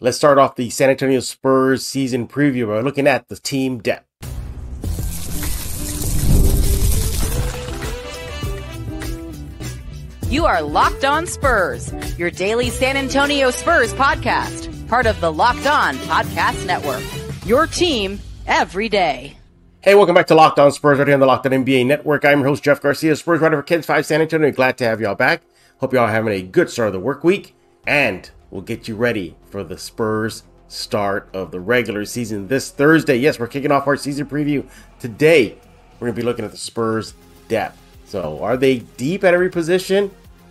Let's start off the San Antonio Spurs season preview by looking at the team depth. You are Locked On Spurs, your daily San Antonio Spurs podcast, part of the Locked On Podcast Network, your team every day. Hey, welcome back to Locked On Spurs right here on the Locked On NBA Network. I'm your host, Jeff Garcia, Spurs writer for Kids 5 San Antonio. Glad to have y'all back. Hope y'all are having a good start of the work week, and we'll get you ready for the Spurs start of the regular season this Thursday. Yes, we're kicking off our season preview today. We're going to be looking at the Spurs depth. So, are they deep at every position?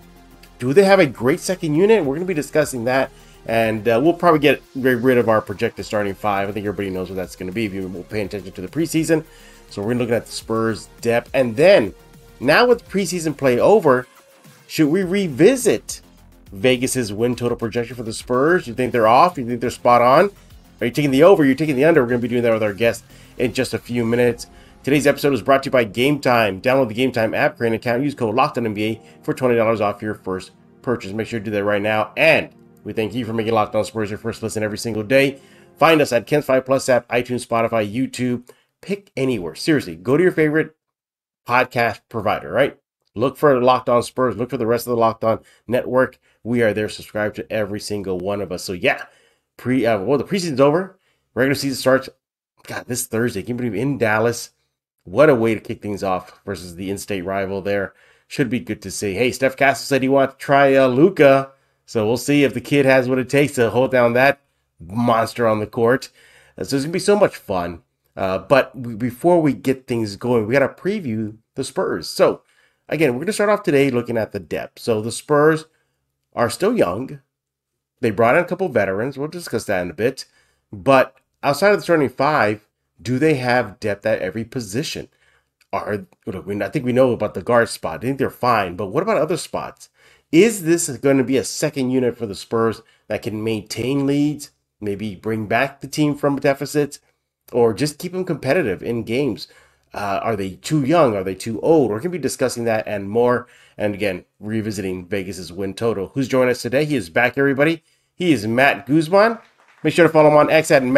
Do they have a great second unit? We're going to be discussing that, and we'll probably get rid of our projected starting five. I think everybody knows what that's going to be if you will pay attention to the preseason. So, we're going to look at the Spurs depth. And then, now with preseason play over, should we revisit Vegas's win total projection for the Spurs? You think they're off? You think they're spot on? Are you taking the over? You're taking the under? We're going to be doing that with our guests in just a few minutes. Today's episode is brought to you by Game Time. Download the Game Time app, create an account, use code LOCKEDONNBA for $20 off your first purchase. Make sure to do that right now. And we thank you for making Locked On Spurs your first listen every single day. Find us at Kens 5 Plus app, iTunes, Spotify, YouTube. Pick anywhere. Seriously, go to your favorite podcast provider, right? Look for Locked On Spurs. Look for the rest of the Locked On Network. We are there, subscribed to every single one of us. So yeah, the preseason's over. Regular season starts, God, this Thursday. Can you believe in Dallas? What a way to kick things off versus the in-state rival there. Should be good to see. Hey, Steph Castle said he wants to try Luka. So we'll see if the kid has what it takes to hold down that monster on the court. So it's going to be so much fun. But before we get things going, we got to preview the Spurs. So again, we're going to start off today looking at the depth. So the Spurs are still young. They brought in a couple veterans. We'll discuss that in a bit. But outside of the starting five, do they have depth at every position? I think we know about the guard spot. I think they're fine. But what about other spots? Is this going to be a second unit for the Spurs that can maintain leads, maybe bring back the team from deficits, or just keep them competitive in games? Are they too young? Are they too old? We're going to be discussing that and more. And again, revisiting Vegas's win total. Who's joining us today? He is back, everybody. He is Matt Guzman. Make sure to follow him on X at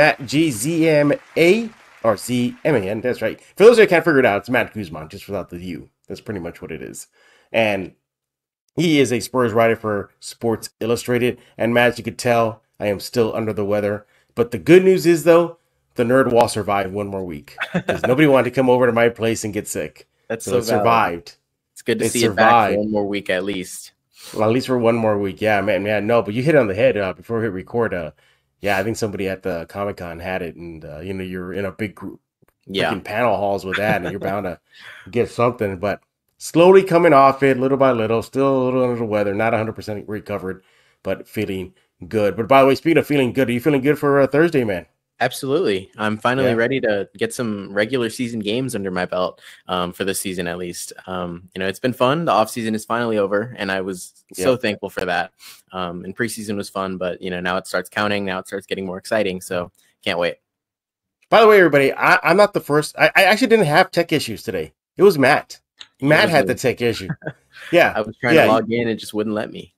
MattGZMA or ZMAN. That's right. For those who can't figure it out, it's Matt Guzman, just without the U. That's pretty much what it is. And he is a Spurs writer for Sports Illustrated. And Matt, as you could tell, I am still under the weather. But the good news is, though, the nerd wall survived one more week. Because nobody wanted to come over to my place and get sick. That's so it survived. It's good to see it back for one more week at least. Well, at least for one more week. Yeah, man, no, but you hit it on the head before we hit record. Yeah, I think somebody at the Comic-Con had it, and you're in a big group, panel halls with that, and you're bound to get something. But slowly coming off it, little by little, still a little under the weather, not 100% recovered, but feeling good. But by the way, speaking of feeling good, are you feeling good for Thursday, man? Absolutely. I'm finally ready to get some regular season games under my belt for this season, at least. It's been fun. The off season is finally over, and I was so thankful for that. And preseason was fun, but now it starts counting. Now it starts getting more exciting. So can't wait. By the way, everybody, I'm not the first. I actually didn't have tech issues today. It was Matt. Matt had the tech issue. Yeah. I was trying to log in. It just wouldn't let me.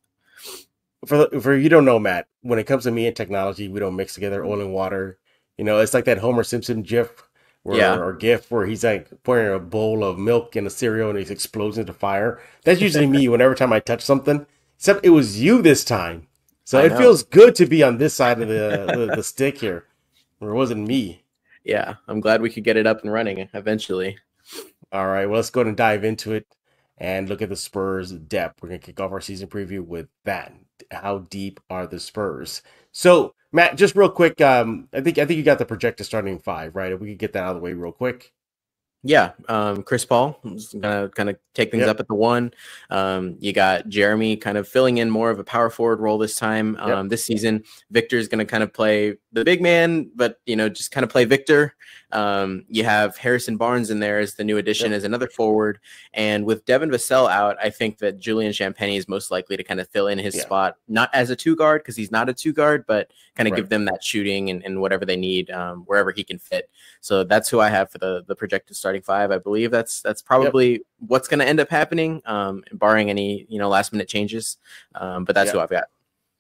For you don't know, Matt, when it comes to me and technology, we don't mix together oil and water. It's like that Homer Simpson GIF or GIF where he's like pouring a bowl of milk in a cereal and it explodes into fire. That's usually me whenever time I touch something. Except it was you this time. So it feels good to be on this side of the stick here. Or it wasn't me. Yeah, I'm glad we could get it up and running eventually. All right, well, let's go ahead and dive into it and look at the Spurs depth. We're going to kick off our season preview with that. How deep are the Spurs? So, Matt, just real quick, I think you got the projected starting five, right? If we could get that out of the way real quick. Yeah, Chris Paul is gonna kind of take things up at the one. You got Jeremy kind of filling in more of a power forward role this time. This season, Victor is gonna kind of play the big man, but just kind of play Victor. You have Harrison Barnes in there as the new addition as another forward, and with Devin Vassell out, I think that Julian Champagnie is most likely to kind of fill in his spot, not as a two guard because he's not a two guard, but kind of give them that shooting and whatever they need wherever he can fit. So that's who I have for the projected starting five. I believe that's probably what's going to end up happening, barring any last minute changes. But that's who I've got.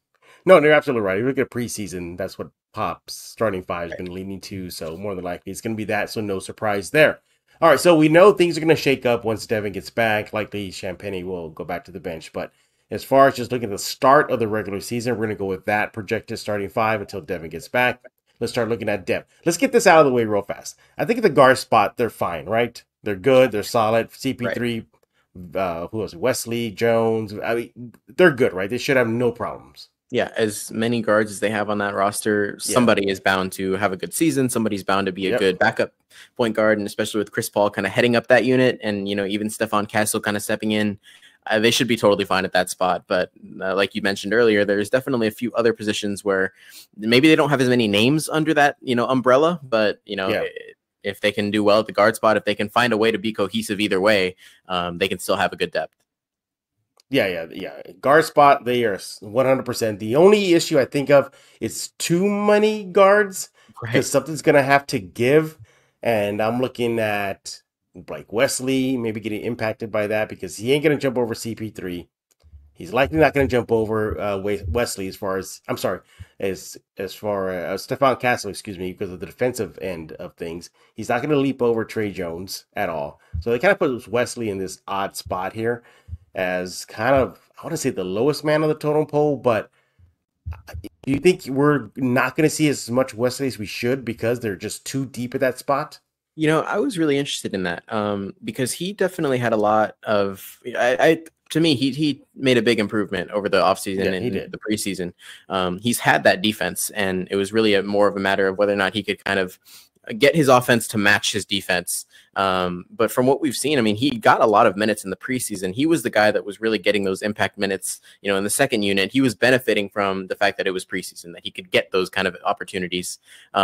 No, you're absolutely right. You look at preseason, that's what Pop's starting five has been leaning to. So more than likely, it's going to be that. So no surprise there. All right, so we know things are going to shake up once Devin gets back. Likely, Champagnie will go back to the bench. But as far as just looking at the start of the regular season, we're going to go with that projected starting five until Devin gets back. Let's start looking at depth. Let's get this out of the way real fast. I think at the guard spot, they're fine, right? They're good. They're solid. CP3, who else? Wesley, Jones. I mean, they're good, right? They should have no problems. Yeah, as many guards as they have on that roster, somebody is bound to have a good season. Somebody's bound to be a good backup point guard, and especially with Chris Paul kind of heading up that unit, and even Stephon Castle kind of stepping in, they should be totally fine at that spot. But like you mentioned earlier, there's definitely a few other positions where maybe they don't have as many names under that umbrella, but if they can do well at the guard spot, if they can find a way to be cohesive either way, they can still have a good depth. Yeah. Guard spot, they are 100%. The only issue I think of is too many guards because something's going to have to give. And I'm looking at Blake Wesley maybe getting impacted by that because he ain't going to jump over CP3. He's likely not going to jump over Wesley as far as Stephon Castle, excuse me, because of the defensive end of things. He's not going to leap over Trey Jones at all. So they kind of put Wesley in this odd spot here as kind of, I want to say the lowest man on the totem pole, but do you think we're not going to see as much Wesley as we should because they're just too deep at that spot? I was really interested in that because he definitely had a lot of, to me, he made a big improvement over the offseason and the preseason. He's had that defense, and it was really more of a matter of whether or not he could kind of get his offense to match his defense. But from what we've seen, I mean, he got a lot of minutes in the preseason. He was the guy that was really getting those impact minutes, in the second unit. He was benefiting from the fact that it was preseason, that he could get those kind of opportunities.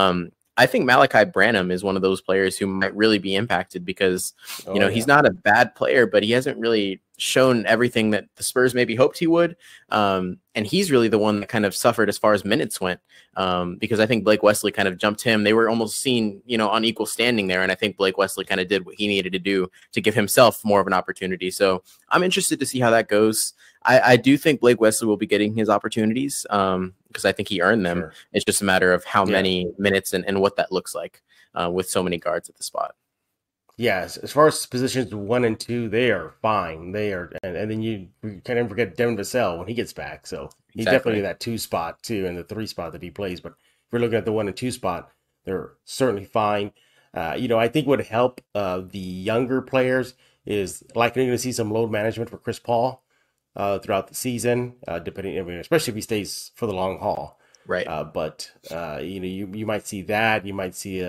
I think Malachi Branham is one of those players who might really be impacted because, he's not a bad player, but he hasn't really shown everything that the Spurs maybe hoped he would. And he's really the one that kind of suffered as far as minutes went because I think Blake Wesley kind of jumped him. They were almost seen, on equal standing there. And I think Blake Wesley kind of did what he needed to do to give himself more of an opportunity. So I'm interested to see how that goes. I do think Blake Wesley will be getting his opportunities because I think he earned them. Sure. It's just a matter of how many minutes and what that looks like with so many guards at the spot. Yes, as far as positions 1 and 2, they are fine. They are, and then you can't even forget Devin Vassell when he gets back. So he's definitely in that 2 spot too, and the 3 spot that he plays. But if we're looking at the 1 and 2 spot, they're certainly fine. I think what would help the younger players is likely going to see some load management for Chris Paul throughout the season, depending, especially if he stays for the long haul. Right. But you might see that. You might see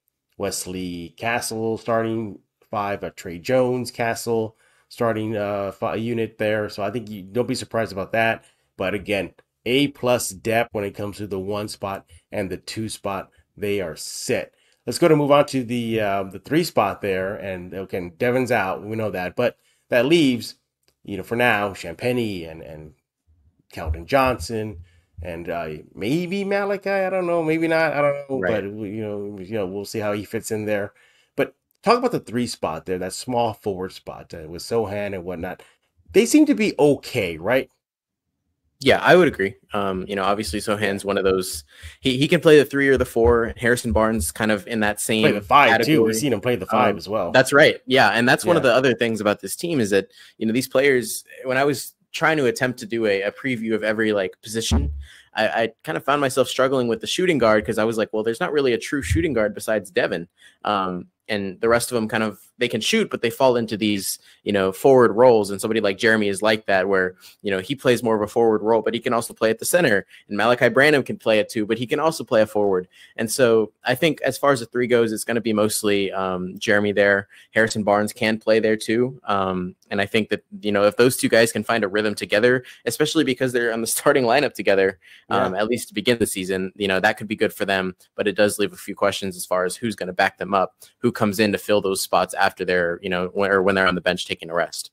Wesley Castle starting 5, Trey Jones Castle starting unit there. So I think you don't be surprised about that. But again, A+ depth when it comes to the 1 spot and the 2 spot, they are set. Let's go to move on to the 3 spot there. And again, Devin's out. We know that. But that leaves, for now, Champagnie and Keldon Johnson. And maybe Malachi, I don't know, maybe not, I don't know, right. But we'll see how he fits in there. But talk about the 3 spot there, that small forward spot with Sochan and whatnot. They seem to be okay, right? Yeah, I would agree. Obviously Sochan's one of those. He can play the 3 or the 4. Harrison Barnes kind of in that same play the 5 category. Too. We've seen him play the 5 as well. That's right. Yeah, and that's one of the other things about this team is that these players. When I was trying to attempt to do a preview of every position, I kind of found myself struggling with the shooting guard because I was like, well, there's not really a true shooting guard besides Devin. And the rest of them kind of, they can shoot, but they fall into these, forward roles. And somebody like Jeremy is like that, where, he plays more of a forward role, but he can also play at the center. And Malachi Branham can play it too, but he can also play a forward. And so I think as far as the 3 goes, it's going to be mostly Jeremy there. Harrison Barnes can play there too. And I think that, if those 2 guys can find a rhythm together, especially because they're on the starting lineup together, at least to begin the season, that could be good for them. But it does leave a few questions as far as who's going to back them up, who comes in to fill those spots after they're, when they're on the bench taking a rest.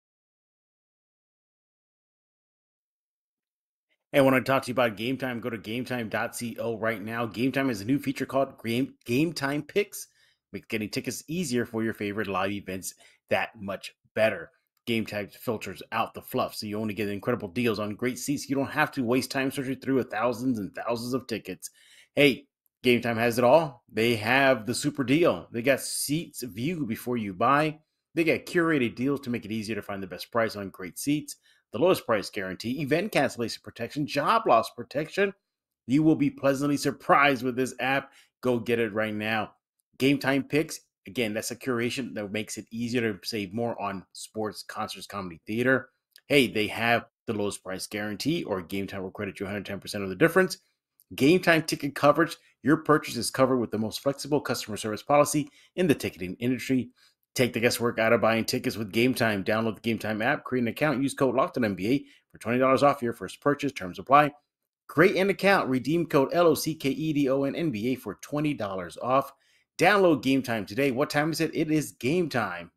And when I talk to you about Game Time, go to gametime.co right now. Game Time is a new feature called Game Time Picks. Makes getting tickets easier for your favorite live events that much better. Game Time filters out the fluff, so you only get incredible deals on great seats. You don't have to waste time searching through thousands and thousands of tickets. Hey, Game Time has it all. They have the super deal. They got seats view before you buy. They got curated deals to make it easier to find the best price on great seats, the lowest price guarantee, event cancellation protection, job loss protection. You will be pleasantly surprised with this app. Go get it right now. Game Time Picks. Again, that's a curation that makes it easier to save more on sports, concerts, comedy, theater. Hey, they have the lowest price guarantee, or Game Time will credit you 110% of the difference. Game Time ticket coverage. Your purchase is covered with the most flexible customer service policy in the ticketing industry. Take the guesswork out of buying tickets with Game Time. Download the Game Time app, create an account, use code LOCKEDONNBA for $20 off your first purchase. Terms apply. Create an account, redeem code LOCKEDONNBA for $20 off. Download Game Time today. What time is it? It is game time.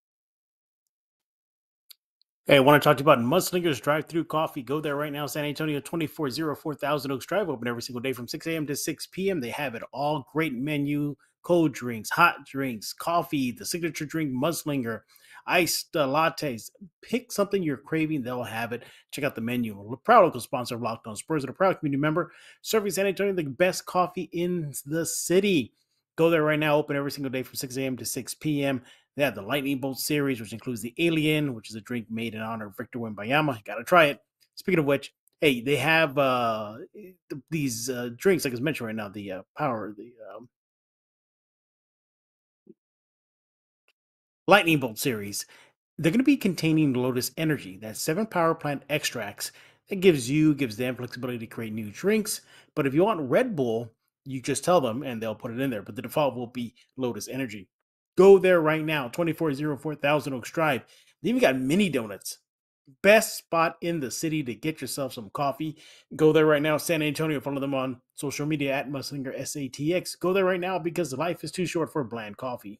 Hey, I want to talk to you about Mudslingers Drive-Thru Coffee. Go there right now, San Antonio, 2404 Thousand Oaks Drive. Open every single day from 6 a.m. to 6 p.m. They have it all. Great menu, cold drinks, hot drinks, coffee, the signature drink, Mudslinger, iced lattes. Pick something you're craving. They'll have it. Check out the menu. We're a proud local sponsor of Locked On Spurs and a proud community member serving San Antonio the best coffee in the city. Go there right now. Open every single day from 6 a.m. to 6 p.m. They have the Lightning Bolt series, which includes the Alien, which is a drink made in honor of Victor Wembanyama. Got to try it. Speaking of which, hey, they have these drinks, like I was mentioned right now, the Lightning Bolt series. They're going to be containing Lotus Energy. That's 7 power plant extracts. That gives them flexibility to create new drinks. But if you want Red Bull, you just tell them and they'll put it in there. But the default will be Lotus Energy. Go there right now, 2404 Thousand Oaks Drive. They even got mini donuts. Best spot in the city to get yourself some coffee. Go there right now, San Antonio. Follow them on social media at Mudslinger SATX. Go there right now because life is too short for bland coffee.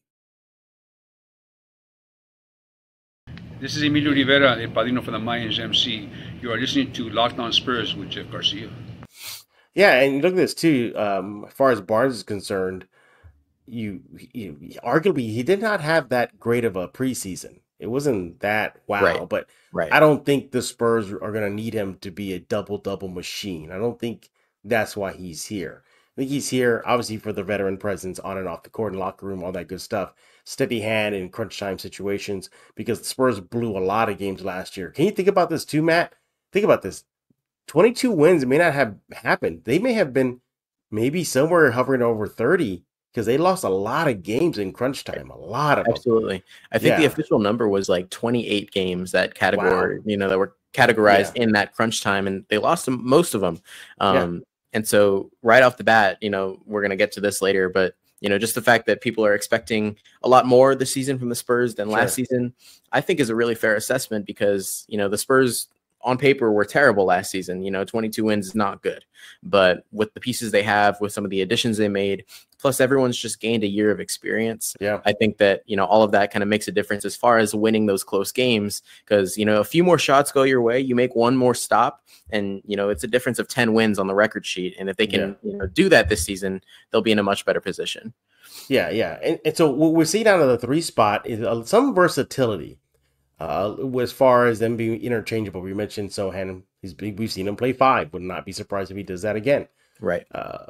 This is Emilio Rivera, El Padrino for the Mayans MC. You are listening to Locked On Spurs with Jeff Garcia. Yeah, and look at this too. As far as Barnes is concerned, you arguably he did not have that great of a preseason. It wasn't that wow, but I don't think the Spurs are going to need him to be a double-double machine. I don't think that's why he's here. I think he's here, obviously, for the veteran presence on and off the court and locker room, all that good stuff. Steady hand in crunch time situations, because the Spurs blew a lot of games last year. Can you think about this too, Matt? Think about this. 22 wins may not have happened. They may have been maybe somewhere hovering over 30 because they lost a lot of games in crunch time. A lot of Absolutely. them. I think the official number was like 28 games that category, that were categorized in that crunch time, and they lost most of them. And so right off the bat, we're going to get to this later, but just the fact that people are expecting a lot more this season from the Spurs than last season, I think is a really fair assessment because, the Spurs on paper were terrible last season. 22 wins is not good, but with the pieces they have, with some of the additions they made, plus everyone's just gained a year of experience. Yeah, I think that, all of that kind of makes a difference as far as winning those close games, because, a few more shots go your way, you make one more stop, and, it's a difference of 10 wins on the record sheet. And if they can do that this season, they'll be in a much better position. Yeah. And so what we're seeing out of the 3 spot is some versatility. As far as them being interchangeable, we mentioned Sochan. We've seen him play 5. Would not be surprised if he does that again. Right.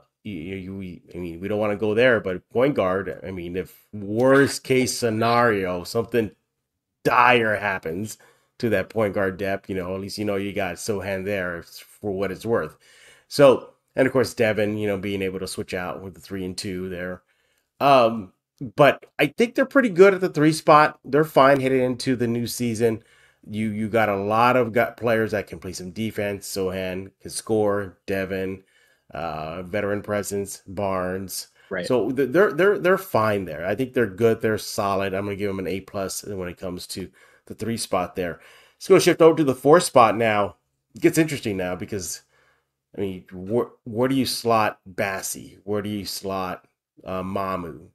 We don't want to go there, but point guard. If worst case scenario, something dire happens to that point guard depth, at least you got Sochan there for what it's worth. So, and of course Devin, being able to switch out with the 3 and 2 there. But I think they're pretty good at the 3 spot. They're fine heading into the new season. You got a lot of players that can play some defense. Sochan can score. Devin, veteran presence. Barnes. Right. So they're fine there. I think they're good. They're solid. I'm gonna give them an A+ when it comes to the 3 spot there. Let's go shift over to the 4 spot now. It gets interesting now because where do you slot Bassi? Where do you slot Mamu?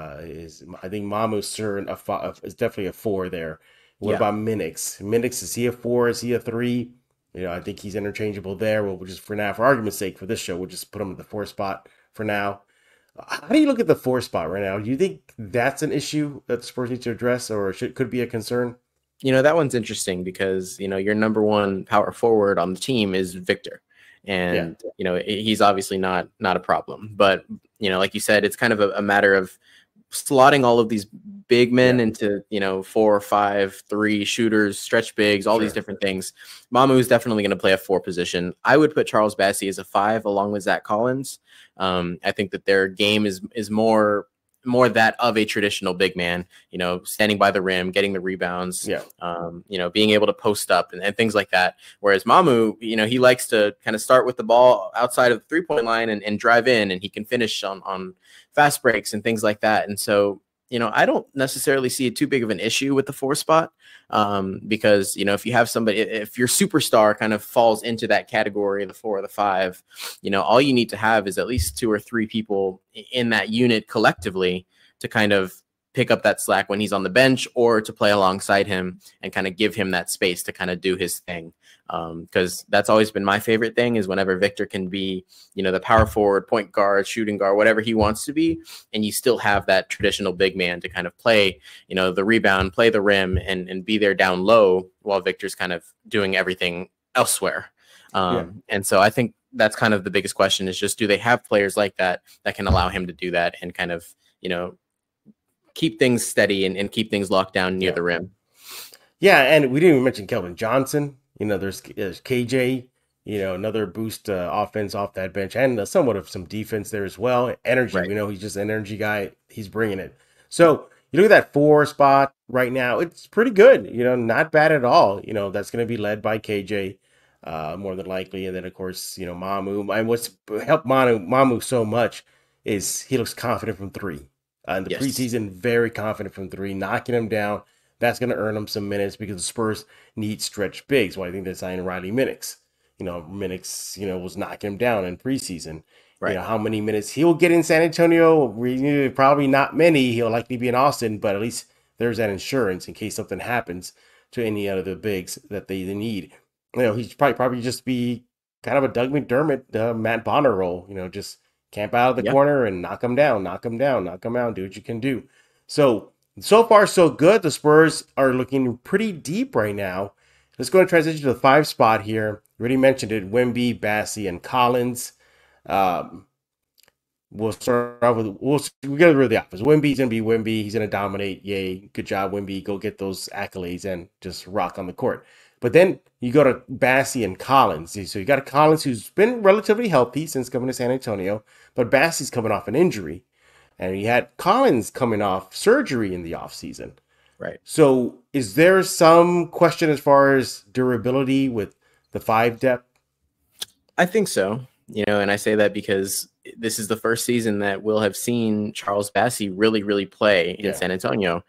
I think Mamu's is definitely a 4 there. What about Minix? Minix, is he a 4? Is he a 3? I think he's interchangeable there. We'll just, for now, for argument's sake, for this show, we'll just put him at the 4 spot for now. How do you look at the 4 spot right now? Do you think that's an issue that the Spurs need to address, or could be a concern? That one's interesting because, your number one power forward on the team is Victor. And, he's obviously not a problem. But, like you said, it's kind of a matter of slotting all of these big men into, 4, 5, 3 shooters, stretch bigs, all these different things. Mamu is definitely going to play a 4 position. I would put Charles Bassey as a 5 along with Zach Collins. I think that their game is more that of a traditional big man, standing by the rim, getting the rebounds, being able to post up and things like that. Whereas Mamu, he likes to kind of start with the ball outside of the 3-point line and drive in, and he can finish on fast breaks and things like that. And so, I don't necessarily see it too big of an issue with the 4 spot because, if you have somebody, if your superstar kind of falls into that category, the 4 or the 5, all you need to have is at least 2 or 3 people in that unit collectively to kind of pick up that slack when he's on the bench or to play alongside him and kind of give him that space to kind of do his thing. Because that's always been my favorite thing is whenever Victor can be, the power forward, point guard, shooting guard, whatever he wants to be. And you still have that traditional big man to kind of play, the rebound, play the rim and be there down low while Victor's kind of doing everything elsewhere. And so I think that's kind of the biggest question is just, do they have players like that can allow him to do that and kind of, keep things steady and keep things locked down near the rim. Yeah, and we didn't even mention Kelvin Johnson. There's KJ, another boost offense off that bench and somewhat of some defense there as well. Energy, he's just an energy guy. He's bringing it. So you look at that 4 spot right now, it's pretty good. Not bad at all. That's going to be led by KJ more than likely. And then, of course, Mamu. And what's helped Mamu so much is he looks confident from 3. In the preseason, very confident from 3, knocking him down. That's going to earn him some minutes because the Spurs need stretch bigs. Well, I think they're signing Riley Minix. Minix, was knocking him down in preseason. Right. How many minutes he'll get in San Antonio? Probably not many. He'll likely be in Austin, but at least there's that insurance in case something happens to any of the bigs that they need. He's probably just be kind of a Doug McDermott, Matt Bonner role. Just camp out of the corner and knock them down, do what you can do. So far, so good. The Spurs are looking pretty deep right now. Let's go and transition to the 5 spot here. You already mentioned it, Wemby, Bassey, and Collins. We'll start off with, we're going to do the opposite. Wemby's going to be Wemby. He's going to dominate. Yay. Good job, Wemby. Go get those accolades and just rock on the court. But then you go to Bassey and Collins. So you got a Collins who's been relatively healthy since coming to San Antonio, but Bassey's coming off an injury. And you had Collins coming off surgery in the offseason. Right. So is there some question as far as durability with the 5 depth? I think so. And I say that because this is the first season that we'll have seen Charles Bassey really, really play in San Antonio.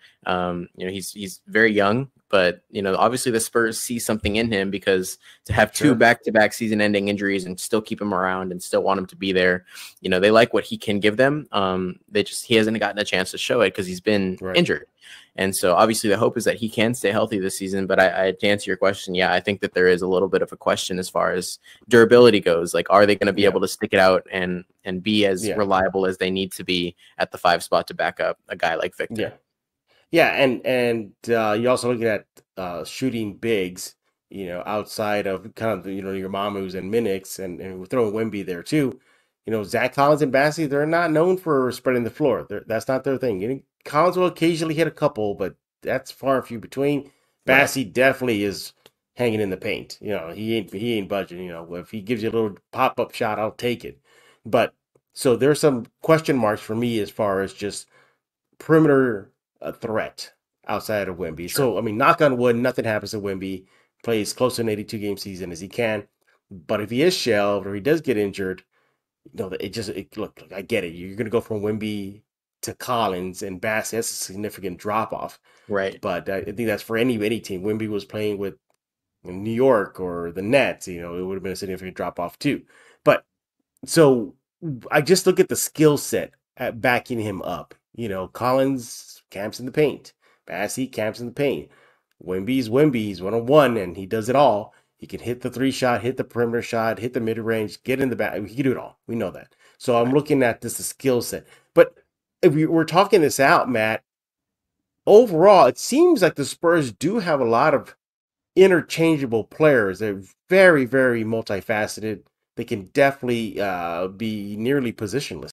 He's very young. But, obviously the Spurs see something in him because to have 2 back-to-back season-ending injuries and still keep him around and still want him to be there, they like what he can give them. He hasn't gotten a chance to show it because he's been injured. And so obviously the hope is that he can stay healthy this season. But to answer your question, I think that there is a little bit of a question as far as durability goes. Like, are they going to be able to stick it out and be as reliable as they need to be at the 5 spot to back up a guy like Victor? Yeah. Yeah, and you also look at shooting bigs, outside of kind of, your Mamus and Minix, and we're throwing Wemby there too. Zach Collins and Bassey, they're not known for spreading the floor. That's not their thing. Collins will occasionally hit a couple, but that's far and few between. Bassey definitely is hanging in the paint. He ain't budging. If he gives you a little pop-up shot, I'll take it. But so there's some question marks for me as far as just perimeter a threat outside of Wemby. So, I mean, knock on wood, nothing happens to Wemby. Plays close to an 82-game season as he can. But if he is shelved or he does get injured, look, I get it. You're going to go from Wemby to Collins and Bassey. That's a significant drop-off. Right. But I think that's for any team. Wemby was playing with New York or the Nets, it would have been a significant drop-off too. But so I just look at the skill set at backing him up. Collins camps in the paint. Bassey camps in the paint. Wemby's Wemby. He's 1-on-1, and he does it all. He can hit the 3 shot, hit the perimeter shot, hit the mid-range, get in the back. He can do it all. We know that. So I'm looking at this skill set. But if we're talking this out, Matt, overall, it seems like the Spurs do have a lot of interchangeable players. They're very, very multifaceted. They can definitely be nearly positionless.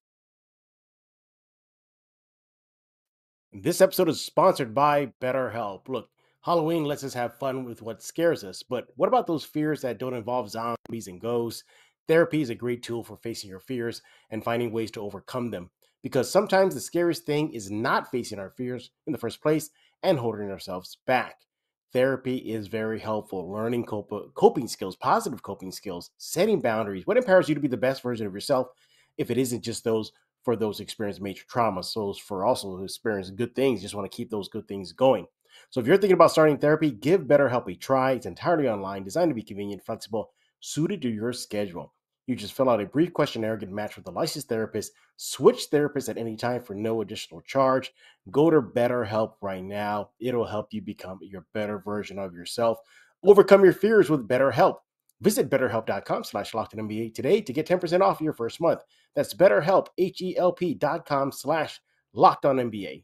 This episode is sponsored by BetterHelp. Look, Halloween lets us have fun with what scares us, but what about those fears that don't involve zombies and ghosts? Therapy is a great tool for facing your fears and finding ways to overcome them. Because sometimes the scariest thing is not facing our fears in the first place and holding ourselves back. Therapy is very helpful. Learning coping skills, positive coping skills, setting boundaries. What empowers you to be the best version of yourself if it isn't just those for those experienced major traumas, those for also experience good things, just want to keep those good things going. So if you're thinking about starting therapy, give BetterHelp a try. It's entirely online, designed to be convenient, flexible, suited to your schedule. You just fill out a brief questionnaire, get matched with a licensed therapist, switch therapists at any time for no additional charge. Go to BetterHelp right now. It'll help you become your better version of yourself. Overcome your fears with BetterHelp. Visit BetterHelp.com/LockedOnNBA today to get 10% off your first month. That's BetterHelp, HELP.com/LockedOnNBA.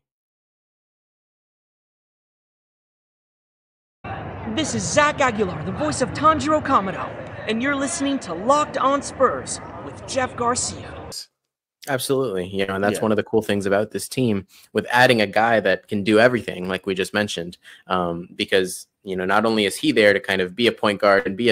This is Zach Aguilar, the voice of Tanjiro Kamado, and you're listening to Locked On Spurs with Jeff Garcia. Absolutely. And that's one of the cool things about this team with adding a guy that can do everything, like we just mentioned, because, not only is he there to kind of be a point guard and be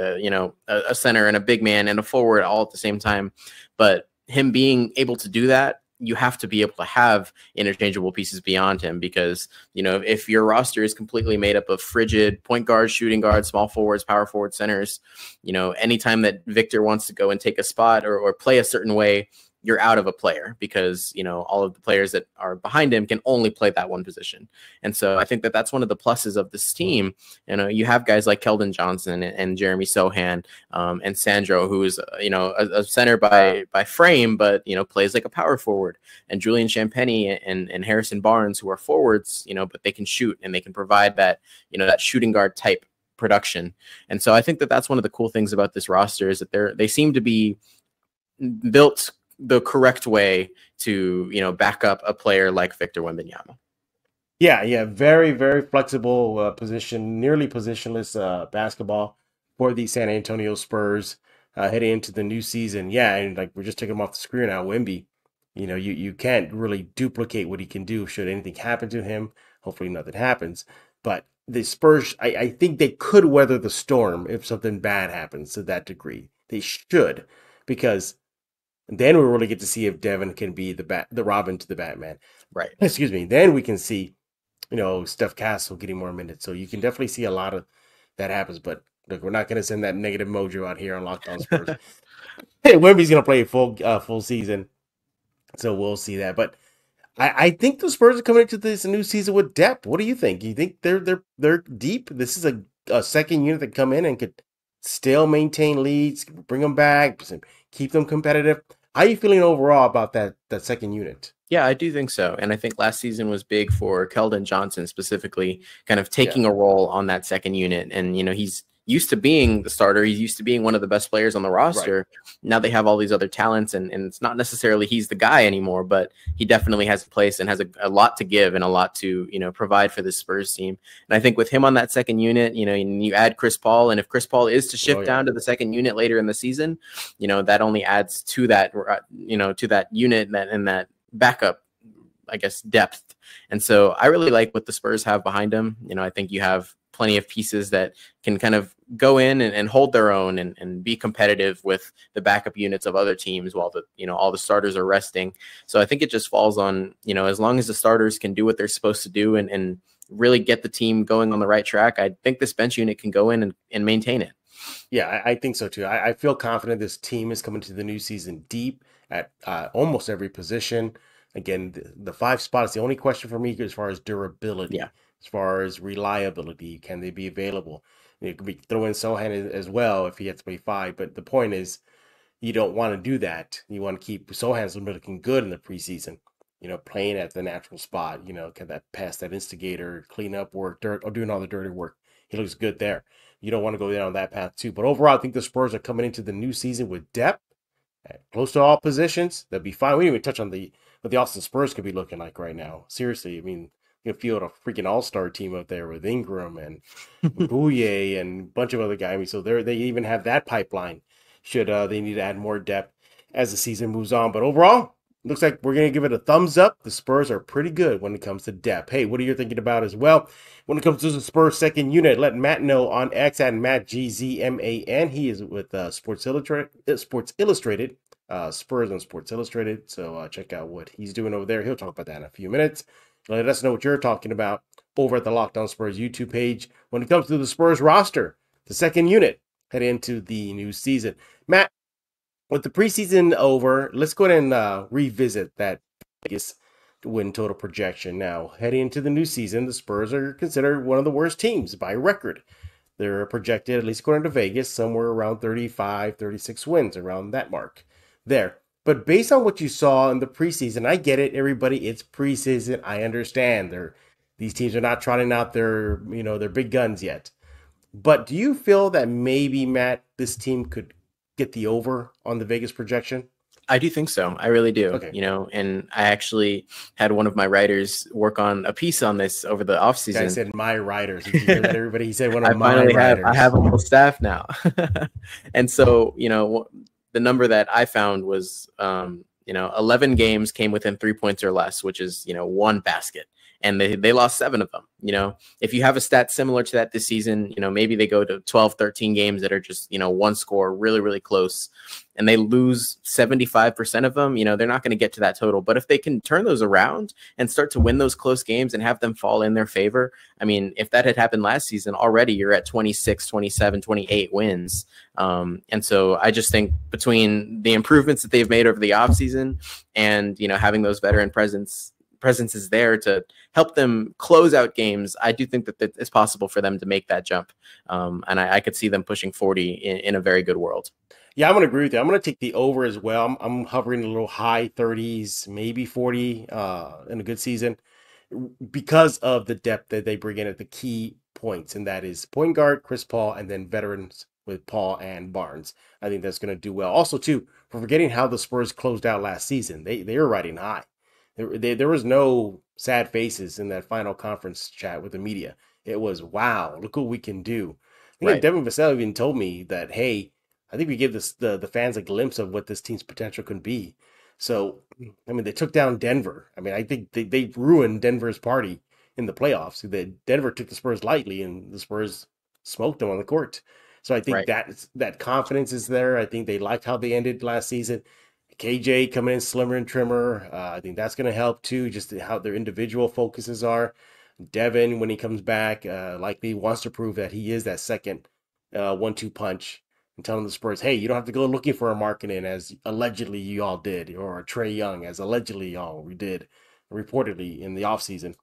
a center and a big man and a forward all at the same time, but him being able to do that, you have to be able to have interchangeable pieces beyond him because, if your roster is completely made up of frigid point guards, shooting guards, small forwards, power forward centers, anytime that Victor wants to go and take a spot or play a certain way, you're out of a player because, all of the players that are behind him can only play that one position. And so I think that that's one of the pluses of this team. You have guys like Keldon Johnson and Jeremy Sohan and Sandro, who's, a center by frame, but, plays like a power forward, and Julian Champagnie and Harrison Barnes, who are forwards, but they can shoot and they can provide that, that shooting guard type production. And so I think that that's one of the cool things about this roster is that they seem to be built the correct way to, back up a player like Victor Wembanyama. Yeah. Very, very flexible position, nearly positionless basketball for the San Antonio Spurs heading into the new season. Yeah, and like we're just taking him off the screen now, Wemby. You can't really duplicate what he can do should anything happen to him. Hopefully nothing happens. But the Spurs, I think they could weather the storm if something bad happens to that degree. They should, because then we really get to see if Devin can be the Robin to the Batman. Right. Excuse me. Then we can see, Steph Castle getting more minutes. So you can definitely see a lot of that happens. But look, we're not going to send that negative mojo out here on Locked On Spurs. Hey, Wemby's going to play a full season. So we'll see that. But I think the Spurs are coming into this new season with depth. What do you think? You think they're deep? This is a second unit that come in and could still maintain leads, bring them back, keep them competitive. How are you feeling overall about that second unit? Yeah, I do think so. And I think last season was big for Keldon Johnson specifically, kind of taking a role on that second unit. And, he's used to being the starter. He's used to being one of the best players on the roster. Right. Now they have all these other talents, and it's not necessarily he's the guy anymore, but he definitely has a place and has a lot to give and a lot to, provide for this Spurs team. And I think with him on that second unit, you add Chris Paul, and if Chris Paul is to shift down to the second unit later in the season, that only adds to that, to that unit and that backup, I guess, depth. And so I really like what the Spurs have behind them. I think you have plenty of pieces that can kind of go in and hold their own and be competitive with the backup units of other teams while all the starters are resting. So I think it just falls on, as long as the starters can do what they're supposed to do and really get the team going on the right track, I think this bench unit can go in and maintain it. Yeah, I think so too. I feel confident this team is coming to the new season deep at almost every position. Again, the 5 spot is the only question for me as far as durability. Yeah. As far as reliability, can they be available? You could throw in Sohan as well if he has to play 5. But the point is, you don't want to do that. You want to keep Sohan's looking good in the preseason. Playing at the natural spot. Can that pass that instigator, clean up work, or doing all the dirty work. He looks good there. You don't want to go down that path too. But overall, I think the Spurs are coming into the new season with depth, close to all positions. That'd be fine. We didn't even touch on what the Austin Spurs could be looking like right now. Seriously, I mean, can field a freaking all-star team up there with Ingram and Bouye and a bunch of other guys. I mean, so they even have that pipeline should they need to add more depth as the season moves on. But overall, looks like we're going to give it a thumbs up. The Spurs are pretty good when it comes to depth. Hey, what are you thinking about as well? When it comes to the Spurs second unit, let Matt know on X at MattGZMAN. He is with Sports Illustrated, Spurs on Sports Illustrated. So check out what he's doing over there. He'll talk about that in a few minutes. Let us know what you're talking about over at the Locked On Spurs YouTube page when it comes to the Spurs roster, the second unit, heading into the new season. Matt, with the preseason over, let's go ahead and revisit that Vegas win total projection. Now, heading into the new season, the Spurs are considered one of the worst teams by record. They're projected, at least according to Vegas, somewhere around 35, 36 wins, around that mark there. But based on what you saw in the preseason, I get it, everybody. It's preseason. I understand. These teams are not trotting out their big guns yet. But do you feel that maybe, Matt, this team could get the over on the Vegas projection? I do think so. I really do. Okay. And I actually had one of my writers work on a piece on this over the offseason. I said my writers. Did you hear that, everybody? He said one of my writers. I have a whole staff now. And so, the number that I found was, 11 games came within 3 points or less, which is, one basket. And they lost 7 of them. If you have a stat similar to that this season, maybe they go to 12, 13 games that are just, one score, really, really close, and they lose 75% of them, they're not going to get to that total. But if they can turn those around and start to win those close games and have them fall in their favor, I mean, if that had happened last season, already you're at 26, 27, 28 wins. And so I just think between the improvements that they've made over the offseason and, having those veteran presences there to help them close out games, I do think that it's possible for them to make that jump. And I could see them pushing 40 in a very good world. Yeah, I'm going to agree with you. I'm going to take the over as well. I'm hovering a little high 30s, maybe 40 in a good season because of the depth that they bring in at the key points. And that is point guard, Chris Paul, and then veterans with Paul and Barnes. I think that's going to do well. Also, too, for forgetting how the Spurs closed out last season, they were riding high. There was no sad faces in that final conference chat with the media. It was, wow, look what we can do. I think Devin Vassell even told me that, hey, I think we give the fans a glimpse of what this team's potential can be. So, I mean, they took down Denver. I mean, I think they ruined Denver's party in the playoffs. Denver took the Spurs lightly, and the Spurs smoked them on the court. So I think that confidence is there. I think they liked how they ended last season. KJ coming in slimmer and trimmer. I think that's going to help too, just how their individual focuses are. Devin, when he comes back, likely wants to prove that he is that second 1-2 punch and telling the Spurs, hey, you don't have to go looking for a Markkanen as allegedly you all did, or a Trae Young as allegedly y'all did, reportedly in the offseason.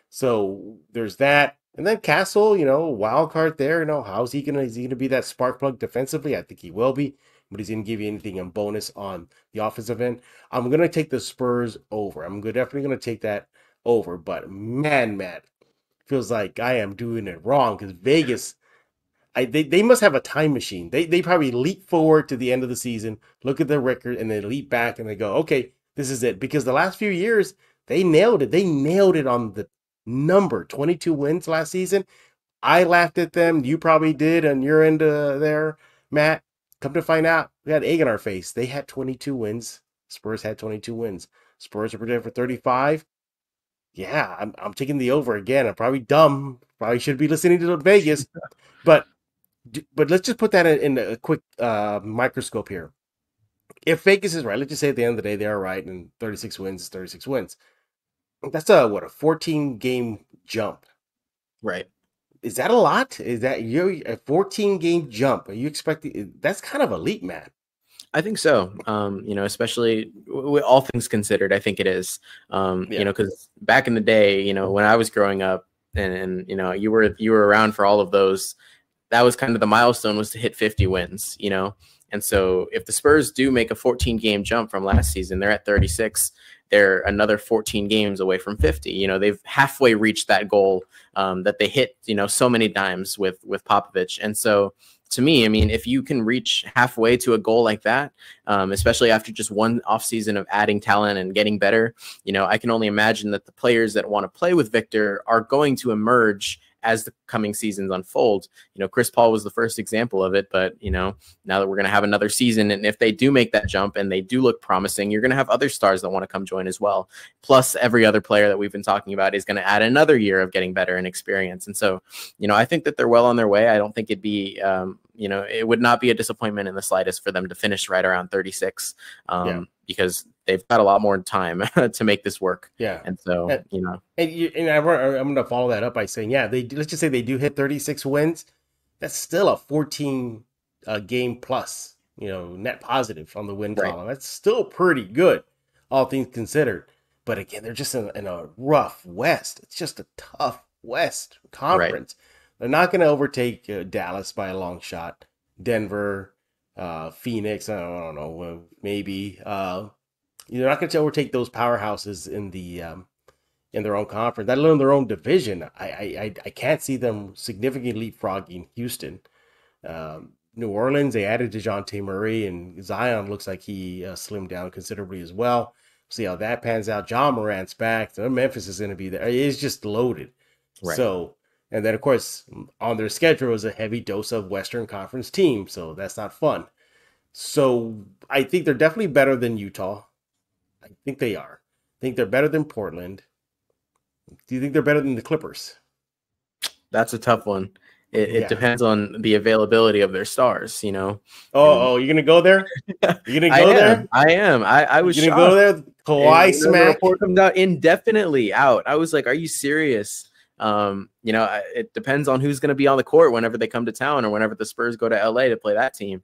So there's that. And then Castle, wild card there. Is he gonna be that spark plug defensively? I think he will be. But he's going to give you anything in bonus on the offensive end. I'm going to take the Spurs over. I'm definitely going to take that over. But man, Matt, feels like I am doing it wrong because Vegas, they must have a time machine. They probably leap forward to the end of the season, look at their record, and then leap back and they go, okay, this is it. Because the last few years, they nailed it. They nailed it on the number, 22 wins last season. I laughed at them. You probably did on your end there, Matt. Come to find out, we had egg in our face. They had 22 wins. Spurs had 22 wins. Spurs are projected for 35. Yeah, I'm taking the over again. I'm probably dumb. Probably should be listening to Vegas. But let's just put that in a quick microscope here. If Vegas is right, let's just say at the end of the day they are right, and 36 wins is 36 wins. That's a 14-game jump. Right. Is that a lot? Is that a 14-game jump? Are you expecting? That's kind of elite, man. I think so. Especially with all things considered, I think it is. Because back in the day, when I was growing up, and you were around for all of those, that was kind of the milestone, was to hit 50 wins. And so if the Spurs do make a 14-game jump from last season, they're at 36. They're another 14 games away from 50. They've halfway reached that goal that they hit, so many times with Popovich. And so to me, I mean, if you can reach halfway to a goal like that, especially after just one offseason of adding talent and getting better, you know, I can only imagine that the players that want to play with Victor are going to emerge as the coming seasons unfold. You know, Chris Paul was the first example of it, but, you know, now that we're going to have another season, and if they do make that jump and they do look promising, you're going to have other stars that want to come join as well. Plus, every other player that we've been talking about is going to add another year of getting better and experience. And so, you know, I think that they're well on their way. I don't think it'd be, you know, it would not be a disappointment in the slightest for them to finish right around 36, because they've got a lot more time to make this work. Yeah. And so, you know, and I'm going to follow that up by saying, let's just say they do hit 36 wins. That's still a 14 game plus, you know, net positive on the win column. That's still pretty good, all things considered. But again, they're just in a rough West. It's just a tough West conference. They're not going to overtake Dallas by a long shot. Denver, Phoenix, I don't know, maybe. You're not going to overtake those powerhouses in the in their own conference, let alone their own division. I can't see them significantly leapfrogging Houston. New Orleans, they added DeJounte Murray, and Zion looks like he slimmed down considerably as well. See how that pans out. John Morant's back. So Memphis is going to be there. It's just loaded. Right. So, and then, of course, on their schedule is a heavy dose of Western Conference teams. So that's not fun. So I think they're definitely better than Utah. I think they are. I think they're better than Portland. Do you think they're better than the Clippers? That's a tough one. It depends on the availability of their stars, you know. Oh, you're gonna go there? You're gonna go there? I am. I was gonna go there. Kawhi smack. The report comes out indefinitely out. I was like, "Are you serious?" You know, it depends on who's gonna be on the court whenever they come to town or whenever the Spurs go to LA to play that team.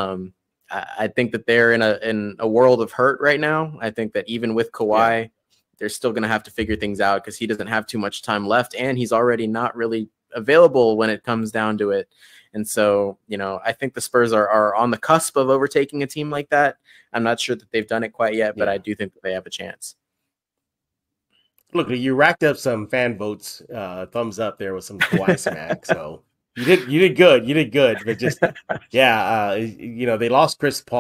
I think that they're in a world of hurt right now. I think that even with Kawhi, they're still gonna have to figure things out because he doesn't have too much time left, and he's already not really available when it comes down to it. And so, you know, I think the Spurs are on the cusp of overtaking a team like that. I'm not sure that they've done it quite yet, but I do think that they have a chance. Look, you racked up some fan votes, thumbs up there with some Kawhi smack. So you did good. But just you know, they lost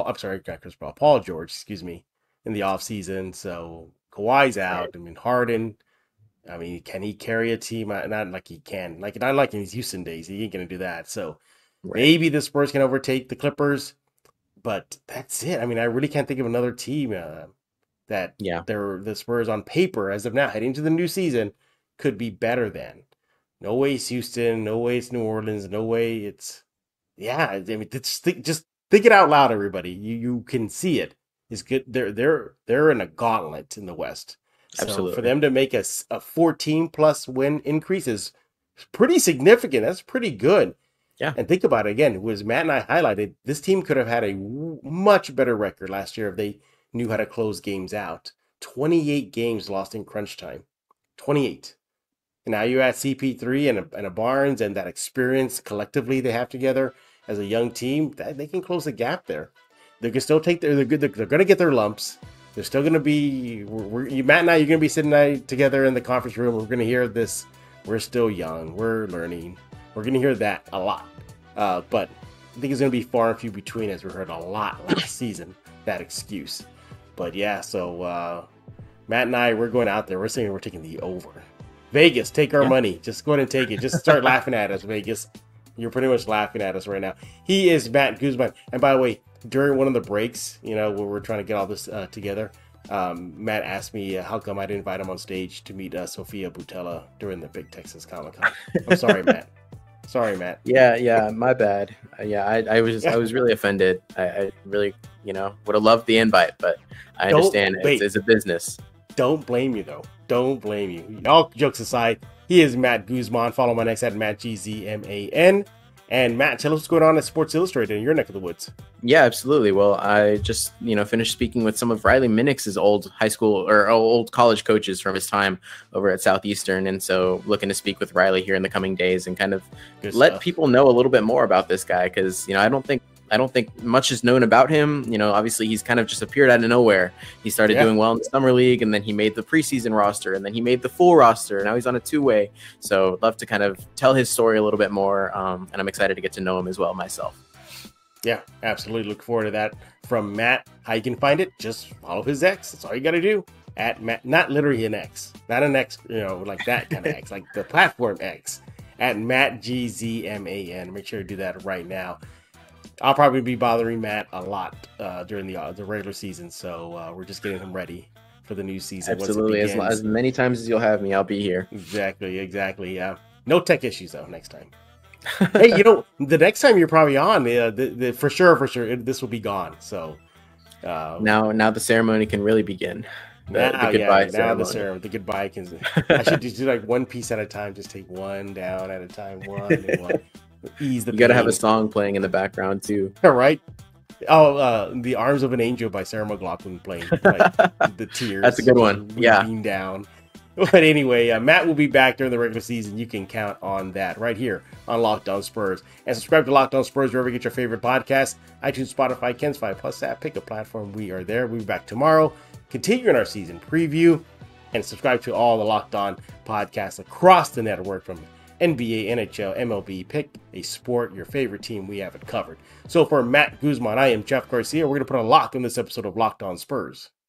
Paul George, excuse me, in the offseason. So Kawhi's out. I mean, Harden. I mean, can he carry a team? Not like he can. Not like in his Houston days. He ain't going to do that. So maybe the Spurs can overtake the Clippers, but that's it. I mean, I really can't think of another team that the Spurs on paper, as of now, heading into the new season, could be better than. No way it's Houston. No way it's New Orleans. No way it's... I mean, just think it out loud, everybody. You can see it. It's good. They're in a gauntlet in the West. So absolutely. For them to make a 14-plus win increase is pretty significant. That's pretty good. Yeah. And think about it again. As Matt and I highlighted, this team could have had a much better record last year if they knew how to close games out. 28 games lost in crunch time. 28. And now you add CP3 and a Barnes and that experience collectively they have together as a young team. They can close the gap there. They can still take they're going to get their lumps. They're still going to be, Matt and I, you're going to be sitting together in the conference room. We're going to hear this. We're still young. We're learning. We're going to hear that a lot. But I think it's going to be far and few between, as we heard a lot last season, that excuse. But so Matt and I, we're going out there. We're saying we're taking the over. Vegas, take our money. Just go ahead and take it. Just start laughing at us, Vegas. You're pretty much laughing at us right now. He is Matt Guzman. And by the way, during one of the breaks, you know, where we're trying to get all this together, Matt asked me how come I didn't invite him on stage to meet Sophia Boutella during the Big Texas Comic-Con. I'm sorry, Matt. Sorry, Matt. Yeah, my bad. I was really offended. I really, you know, would have loved the invite, but I understand it's a business. Don't blame you, though. Don't blame you. All jokes aside, he is Matt Guzman. Follow my next at MattGZMAN. And Matt, tell us what's going on at Sports Illustrated in your neck of the woods. Yeah, absolutely. Well, I just, you know, finished speaking with some of Riley Minnick's old high school or old college coaches from his time over at Southeastern. And so looking to speak with Riley here in the coming days and kind of let people know a little bit more about this guy. Because, you know, I don't think I don't think much is known about him. You know, obviously he's kind of just appeared out of nowhere. He started doing well in the summer league, and then he made the preseason roster, and then he made the full roster. Now he's on a 2-way. So I'd love to kind of tell his story a little bit more. And I'm excited to get to know him as well myself. Yeah, absolutely. Look forward to that from Matt. How you can find it, just follow his X. That's all you got to do. At Matt, not literally an X, not an X, you know, like that kind of X, like the platform X. At Matt GZMAN. Make sure to do that right now. I'll probably be bothering Matt a lot during the regular season, so we're just getting him ready for the new season. Absolutely, as many times as you'll have me, I'll be here. Exactly. Yeah, no tech issues though next time. Hey, you know, the next time you're probably on, for sure, this will be gone. So now the ceremony can really begin. The goodbye ceremony. The goodbye can. I should just do like one piece at a time. Just take one down at a time. One. Ease the. You gotta have a song playing in the background too. All right. Oh, "The Arms of an Angel" by Sarah McLachlan playing. Like, the tears. That's a good one. Yeah. Down. But anyway, Matt will be back during the regular season. You can count on that right here on Locked On Spurs. And subscribe to Locked On Spurs wherever you get your favorite podcasts. iTunes, Spotify, Ken's 5 Plus app. Pick a platform. We are there. We'll be back tomorrow, continuing our season preview. And subscribe to all the Locked On podcasts across the network, from NBA, NHL, MLB. Pick a sport, your favorite team. We have it covered. So for Matt Guzman, I am Jeff Garcia. We're going to put a lock on this episode of Locked On Spurs.